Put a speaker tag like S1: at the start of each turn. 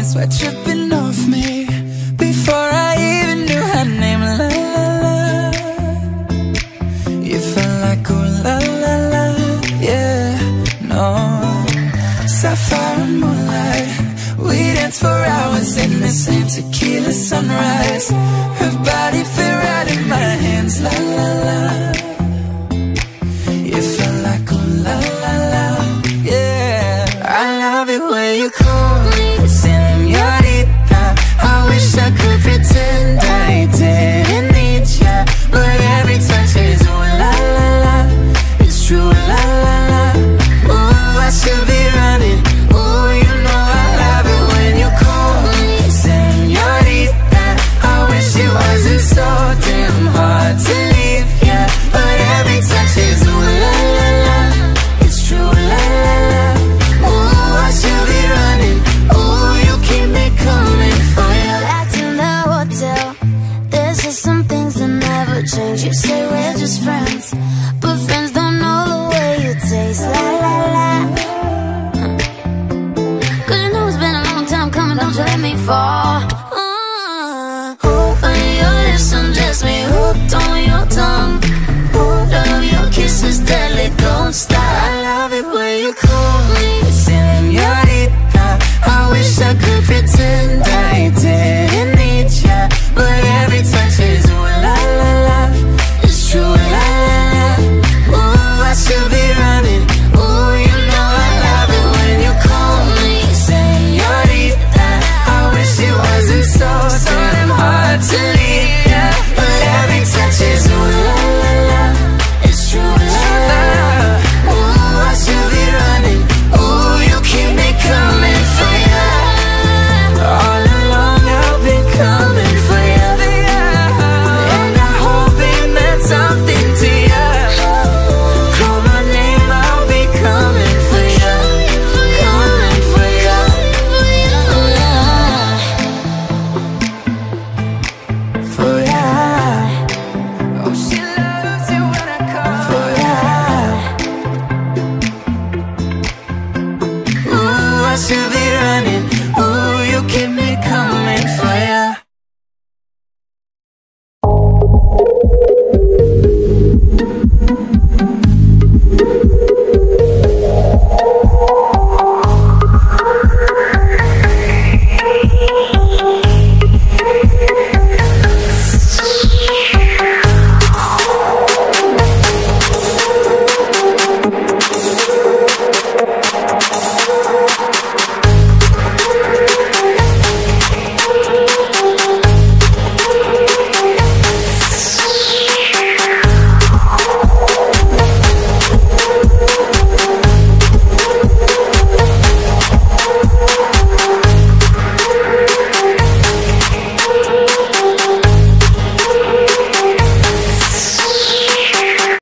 S1: sweat dripping off me before I even knew her name. La la la, you felt like ooh la la la, yeah, no. Sapphire and moonlight, we danced for hours in the same tequila sunrise. Her body fit right in my hands, la la la. You felt like ooh la la la, yeah. I love it when you call me señorita. I wish I could pretend I didn't need ya, but every touch is ooh la la la. It's true la la la. Ooh, I should be running. Ooh, you know I love it when you call me señorita. I wish it wasn't so damn hard to leave ya, but every touch is ooh la la la. It's true la la la. Ooh, I should be running. Ooh, you keep me coming for ya.
S2: Back in the hotel, there's just some things that never change. You say we're just friends,